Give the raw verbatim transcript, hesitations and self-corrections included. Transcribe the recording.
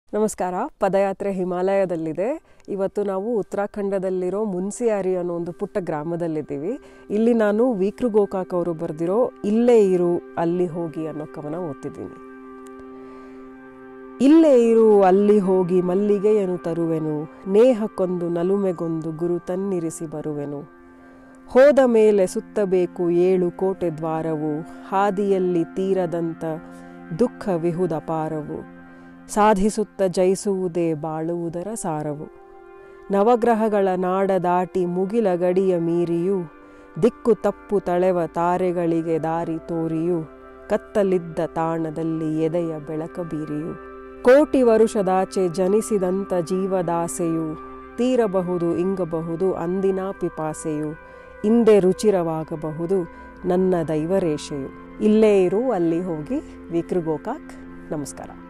ನಮಸ್ಕಾರ. ಪದಯಾತ್ರೆ ಹಿಮಾಲಯದಲ್ಲಿದೆ. ಇವತ್ತು ನಾವು ಉತ್ತರಾಖಂಡದಲ್ಲಿರೋ ಮುನ್ಸಿಯಾರಿ ಅನ್ನೋ ಒಂದು ಪುಟ್ಟ ಗ್ರಾಮದಲ್ಲಿದ್ದೀವಿ. ಇಲ್ಲಿ ನಾನು ವಿಕ್ರು ಗೋಕಾಕ್ ಅವರು ಬರೆದಿರೋ ಇಲ್ಲೇ ಇರು ಅಲ್ಲಿ ಹೋಗಿ ಅನ್ನೋ ಕವನ ಓದ್ತಿದ್ದೀನಿ. ಇಲ್ಲೇ ಇರು ಅಲ್ಲಿ ಹೋಗಿ ಮಲ್ಲಿಗೆಯನ್ನು ತರುವೆನು, ನೇಹಕ್ಕೊಂದು ನಲುಮೆಗೊಂದು ಗುರು ತನ್ನಿರಿಸಿ ಬರುವೆನು. ಹೋದ ಮೇಲೆ ಸುತ್ತಬೇಕು ಏಳು ಕೋಟೆ ದ್ವಾರವು, ಹಾದಿಯಲ್ಲಿ ತೀರದಂತ ದುಃಖ ವಿಹುದ ಪಾರವು. ಸಾಧಿಸುತ್ತ ಜಯಿಸುವುದೇ ಬಾಳುವುದರ ಸಾರವು. ನವಗ್ರಹಗಳ ನಾಡ ದಾಟಿ ಮುಗಿಲ ಗಡಿಯ ಮೀರಿಯೂ, ದಿಕ್ಕು ತಪ್ಪು ತಳೆವ ತಾರೆಗಳಿಗೆ ದಾರಿ ತೋರಿಯೂ, ಕತ್ತಲಿದ್ದ ತಾಣದಲ್ಲಿ ಎದೆಯ ಬೆಳಕ ಬೀರಿಯು. ಕೋಟಿ ವರುಷದಾಚೆ ಜನಿಸಿದಂಥ ಜೀವದಾಸೆಯು, ತೀರಬಹುದು ಇಂಗಬಹುದು ಅಂದಿನ ಪಿಪಾಸೆಯು, ಇಂದೆ ರುಚಿರವಾಗಬಹುದು ನನ್ನ ದೈವರೇಷೆಯು. ಇಲ್ಲೇ ಇರು ಅಲ್ಲಿ ಹೋಗಿ. ವಿಕ್ರು ಗೋಕಾಕ್. ನಮಸ್ಕಾರ.